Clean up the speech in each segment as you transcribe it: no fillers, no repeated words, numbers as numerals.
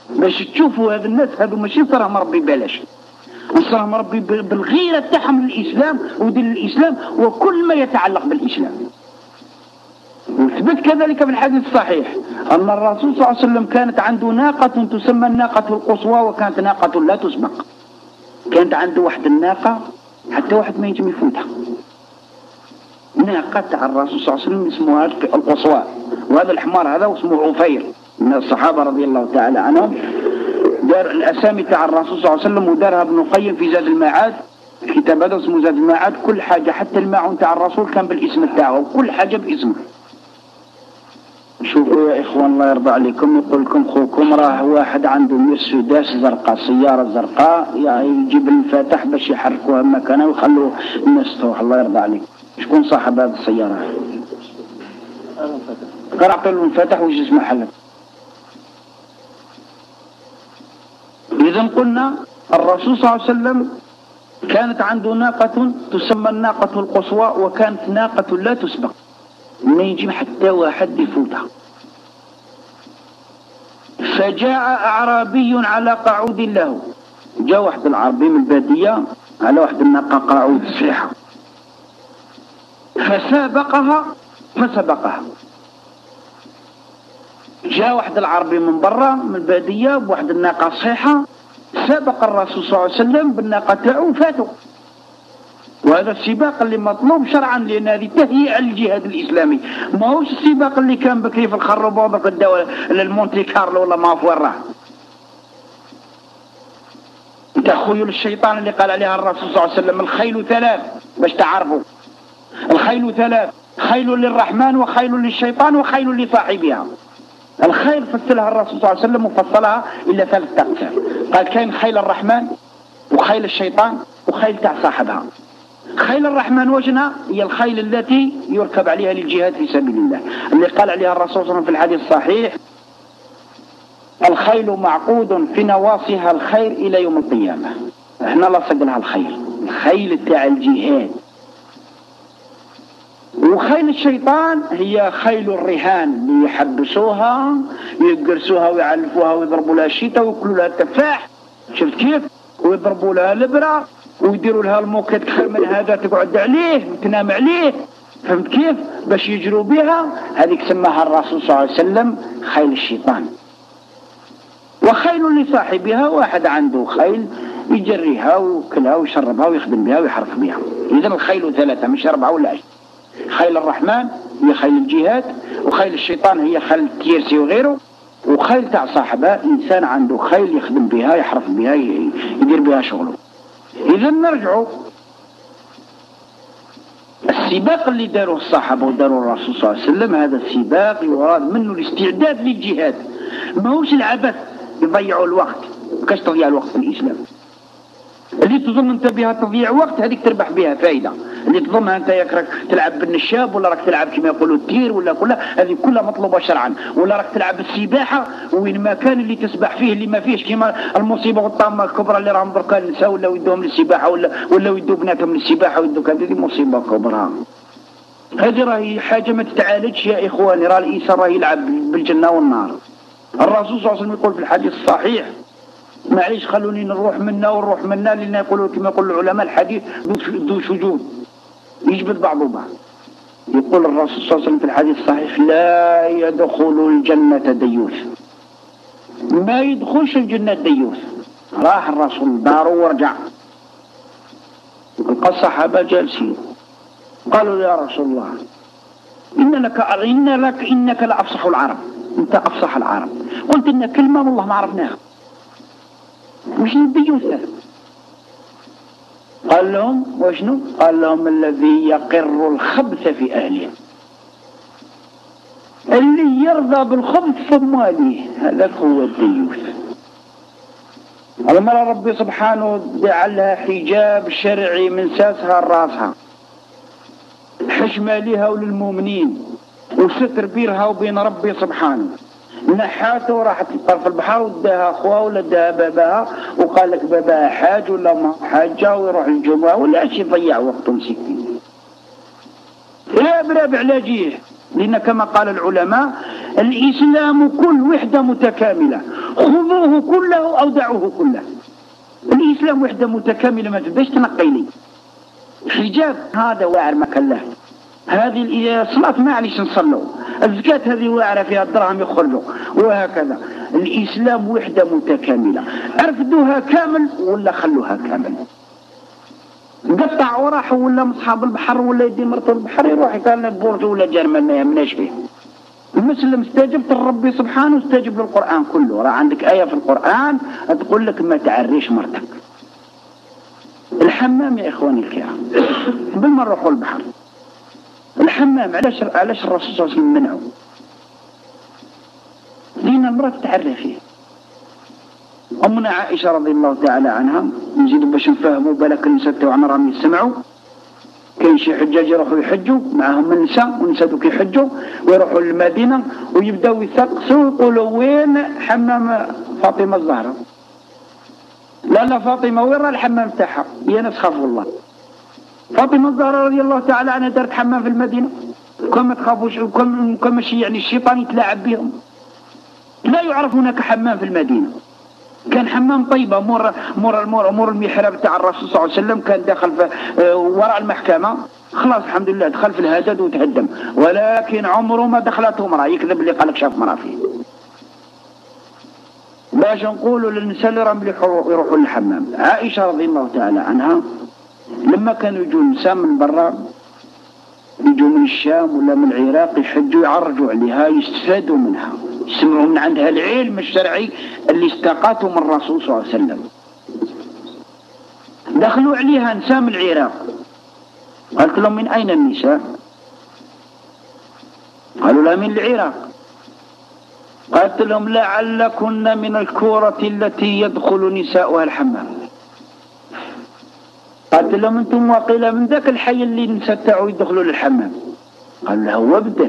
باش تشوفوا هذا الناس هذو ماشي صراهم مربي بلاش، صراهم مربي بالغيرة تاعهم للإسلام ودين الإسلام وكل ما يتعلق بالإسلام. وثبت كذلك في الحديث الصحيح أن الرسول صلى الله عليه وسلم كانت عنده ناقة تسمى الناقة القصوى، وكانت ناقة لا تسبق. كانت عنده واحد الناقة حتى واحد ما ينجم يفوتها، ناقة تاع الرسول صلى الله عليه وسلم اسمها القصوى. وهذا الحمار هذا اسمه عفير من الصحابة رضي الله تعالى عنهم، دار الأسامي تاع الرسول صلى الله عليه وسلم ودارها ابن القيم في زاد المعاد. الكتاب هذا اسمه زاد المعاد، كل حاجة حتى الماعون تاع الرسول كان بالاسم تاعه وكل حاجة باسمه. شوفوا يا إخوان الله يرضى عليكم، يقول لكم خوكم راه واحد عنده مرسيدس زرقاء، سيارة زرقاء، يعني يجيب المفاتح باش يحركوها مكانها ويخلوا الناس تروح. الله يرضى عليك، شكون صاحب هذه السيارة؟ قرأت له المفاتح وجلس محلك. إذا قلنا الرسول صلى الله عليه وسلم كانت عنده ناقة تسمى الناقة القصوى، وكانت ناقة لا تسبق، ما يجي حتى واحد يفوتها. فجاء أعرابي على قعود له، جاء واحد العربي من البادية على واحد الناقة قاعود صحيحة، فسابقها. جاء واحد العربي من برا من البادية بواحد الناقة صحيحة، سابق الرسول صلى الله عليه وسلم بالناقة تاعو وفاتوا. وهذا السباق اللي مطلوب شرعا، لأن هذه تهيئة للجهاد الإسلامي، ما هوش السباق اللي كان بكري في الخربة وضرب الدولة للمونتي كارلو ولا ما في وراه. انت خيول الشيطان اللي قال عليها الرسول صلى الله عليه وسلم الخيل ثلاث، باش تعرفوا الخيل ثلاث: خيل للرحمن وخيل للشيطان وخيل لصاحبها. الخيل فصلها الرسول صلى الله عليه وسلم وفصلها إلى 3 أقسام، قال كاين خيل الرحمن وخيل الشيطان وخيل تاع صاحبها. خيل الرحمن وجنها هي الخيل التي يركب عليها للجهاد في سبيل الله، اللي قال عليها الرسول صلى الله عليه وسلم في الحديث الصحيح: الخيل معقود في نواصيها الخير إلى يوم القيامة. احنا لصق لها الخيل تاع الجهاد. وخيل الشيطان هي خيل الرهان اللي يحبسوها يقرسوها ويعلفوها ويضربوا لها الشتاء ويأكلوا لها التفاح، شفت كيف؟ ويضربوا لها الابره ويديروا لها الموكت من هذا تقعد عليه وتنام عليه، فهمت كيف؟ باش يجروا بها. هذيك سماها الرسول صلى الله عليه وسلم خيل الشيطان. وخيل لصاحبها واحد عنده خيل يجريها ويأكلها ويشربها ويخدم بها ويحرف بها. إذن الخيل 3 مش 4 ولا 10. خيل الرحمن هي خيل الجهاد، وخيل الشيطان هي خيل التيرسي وغيره، وخيل تاع صاحبها إنسان عنده خيل يخدم بها يحرف بها يدير بها شغله. إذا نرجعوا السباق اللي داروا الصحابة وداروا الرسول صلى الله عليه وسلم، هذا السباق يراد منه الاستعداد للجهاد، ما هوش العبث يضيعوا الوقت. كاش تضيع الوقت في الإسلام؟ اللي تظن انت بها تضيع وقت هذيك تربح بها فائدة، اللي تظنها انت راك تلعب بالنشاب ولا راك تلعب كما يقولوا التير ولا كلها، هذه كلها مطلوبة شرعا، ولا راك تلعب السباحة وين ما كان اللي تسبح فيه اللي ما فيهش كما المصيبة والطامة الكبرى اللي راهم دركا النساء ولا يدوهم للسباحة ولا يدوا بناتهم للسباحة ويدوك، هذه مصيبة كبرى. هذه راهي حاجة ما تتعالجش يا إخواني، راه الإنسان راه يلعب بالجنة والنار. الرسول صلى الله عليه وسلم يقول في الحديث الصحيح: معليش خلوني نروح منا لأن يقولوا كما يقول العلماء الحديث ذو شجون يجبد بعضه بعض. يقول الرسول صلى الله عليه وسلم في الحديث الصحيح: لا يدخل الجنة ديوث. ما يدخلش الجنة ديوث. راح الرسول داره ورجع، لقى الصحابة جالسين قالوا: يا رسول الله إنك لأفصح العرب، أنت أفصح العرب. قلت إن كلمة والله ما عرفناها، مش الديوث. قال لهم: وشنو؟ قال لهم: الذي يقر الخبث في أهله، اللي يرضى بالخبث في أمواله، هذا هو الديوث. المرأة ربي سبحانه جعلها حجاب شرعي من ساسها لراسها، حشمة لها وللمؤمنين، وستر بينها وبين ربي سبحانه. نحاته راحت طرف البحر وداها اخوها ولا داها باباها وقال لك باباها حاج ولا ما حاجه ويروح الجمعه ولا شي، يضيع وقته مسكين. لا برابع علاجيه، لان كما قال العلماء الإسلام كل وحدة متكاملة، خذوه كله أو دعوه كله. الإسلام وحدة متكاملة، ما تبداش تنقي لي حجاب هذا واعر ما كان له، هذه الصلاة معليش نصلوا، الزكاة هذه واعرة فيها الدراهم يخرجوا، وهكذا. الإسلام وحدة متكاملة، أرفدوها كامل ولا خلوها كامل. قطع وراحوا ولا مصحاب البحر ولا يدي مرت البحر يروح كان بورج ولا جرمال ما يمناش فيه. المسلم استجبت لربي سبحانه، استجب للقرآن كله. راه عندك آية في القرآن تقول لك ما تعريش مرتك. الحمام يا إخواني الكرام بالما نروحوا البحر، الحمام علاش الرسول صلى الله عليه وسلم منعه؟ لأن المرأة تعرى فيه. أمنا عائشة رضي الله تعالى عنها، نزيدوا باش نفهموا بالك النساء تاعنا راهم يسمعوا، كاين شي حجاج يروحوا يحجوا معاهم النساء، والنساء دوك يحجوا ويروحوا للمدينة ويبداو يثقسوا يقولوا وين حمام فاطمة الزهراء؟ لا فاطمة وين راه الحمام تاعها؟ يا ناس خافوا الله. فاطمة الزهراء رضي الله تعالى عنها دارت حمام في المدينة، كون ما تخافوش، كون ماشي يعني الشيطان يتلاعب بهم. لا يعرف هناك حمام في المدينة، كان حمام طيبة مور المحراب تاع الرسول صلى الله عليه وسلم، كان داخل وراء المحكمة، خلاص الحمد لله دخل في الهدد وتهدم، ولكن عمره ما دخلته امرأة. يكذب اللي قالك شاف امرأة فيه. باش نقولوا للنساء اللي راهم يروحوا للحمام، عائشة رضي الله تعالى عنها لما كانوا يجوا النساء من برا، يجوا من الشام ولا من العراق يحجوا يعرجوا عليها، يستفادوا منها، يسمعوا من عندها العلم الشرعي اللي استقاته من الرسول صلى الله عليه وسلم. دخلوا عليها نساء من العراق، قالت لهم من أين النساء؟ قالوا لها من العراق. قالت لهم لعلكن من الكورة التي يدخل نساؤها الحمام. قالت لهم انتم واقيلا من ذاك الحي اللي النساء تاعو يدخلوا للحمام. قال لها هو بدات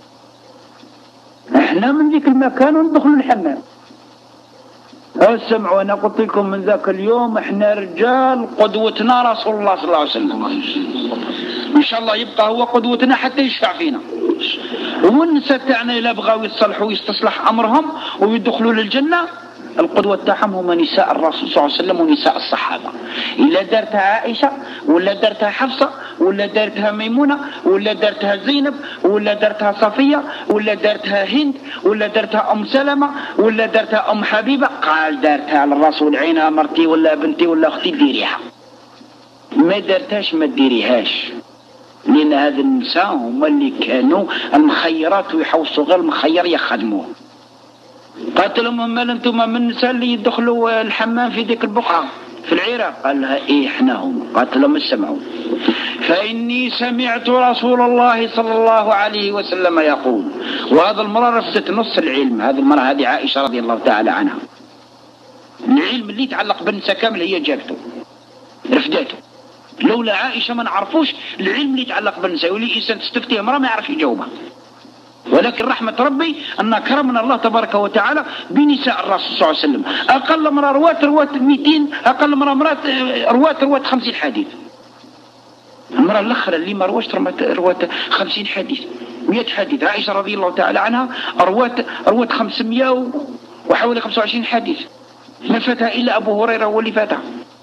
احنا من ذيك المكان وندخلوا الحمام. اسمعوا انا قلت لكم من ذاك اليوم احنا رجال قدوتنا رسول الله صلى الله عليه وسلم، ان شاء الله يبقى هو قدوتنا حتى يشفع فينا. والنساء تاعنا الا بغاو يصلحوا ويستصلح امرهم ويدخلوا للجنه، القدوة تاعهم هما نساء الرسول صلى الله عليه وسلم ونساء الصحابة. إلا دارتها عائشة ولا دارتها حفصة ولا دارتها ميمونة ولا دارتها زينب ولا دارتها صفية ولا دارتها هند ولا دارتها أم سلمة ولا دارتها أم حبيبة، قال دارتها على الرسول عينها مرتي ولا بنتي ولا أختي ديريها. ما دارتهاش ما ديريهاش، لأن هذا النساء هما اللي كانوا المخيرات ويحوصوا غير المخير يخدموه. قالت لهم مال انتم من النساء اللي يدخلوا الحمام في ذيك البقعة في العراق؟ قال لها ايه احنا هم. قالت لهم اسمعوا، فإني سمعت رسول الله صلى الله عليه وسلم يقول، وهذا المرة رفضت نص العلم. هذه المرة هذه عائشة رضي الله تعالى عنها، العلم اللي يتعلق بالنساء كامل هي جابته رفضته. لولا عائشة ما نعرفوش العلم اللي يتعلق بالنساء، واللي إنسان تستفتيه مرة ما يعرف يجاوبها. ولكن رحمة ربي أن كرمنا الله تبارك وتعالى بنساء الرسول صلى الله عليه وسلم. أقل مرة رواة 200، أقل مرة رواة 50 حديث. المرة الأخرى اللي ما رواة 50 حديث 100 حديث. عائشة رضي الله تعالى عنها رواة 500 وحوالي 25 حديث، ما فاتها إلا أبو هريرة هو اللي فاتها.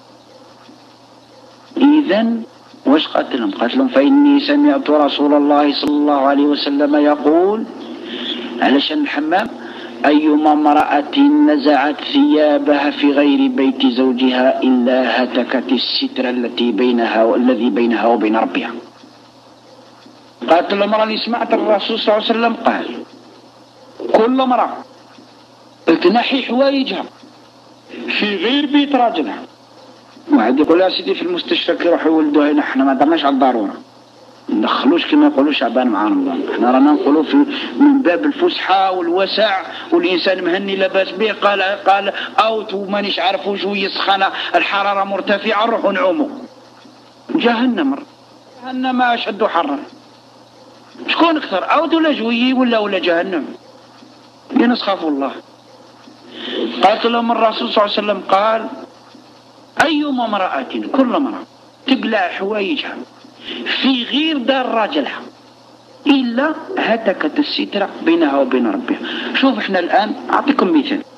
إذن واش قالت لهم؟ قالت لهم فإني سمعت رسول الله صلى الله عليه وسلم يقول، علشان الحمام، أيما امرأة نزعت ثيابها في غير بيت زوجها إلا هتكت الستر الذي بينها وبين ربها. قالت لهم راني سمعت الرسول صلى الله عليه وسلم قال كل امرأة تنحي حوايجها في غير بيت راجلها. واحد يقول يا سيدي في المستشفى كي يروحوا يولدوها هنا احنا ما درناش على الضروره، ندخلوش كما يقولوا شعبان معانا، احنا رانا نقولوا من باب الفسحه والوسع، والانسان مهني لاباس به قال اوت ومانيش عارف وش يسخن، الحراره مرتفعه نروحوا نعوموا. جهنم اشد حرا. شكون اكثر اوت ولا جوي ولا جهنم؟ الناس خافوا الله. قالت لهم الرسول صلى الله عليه وسلم قال أيما امرأة، كل امرأة تقلع حوايجها في غير دار راجلها، إلا هتكت السترة بينها وبين ربها. شوف احنا الآن أعطيكم مثال.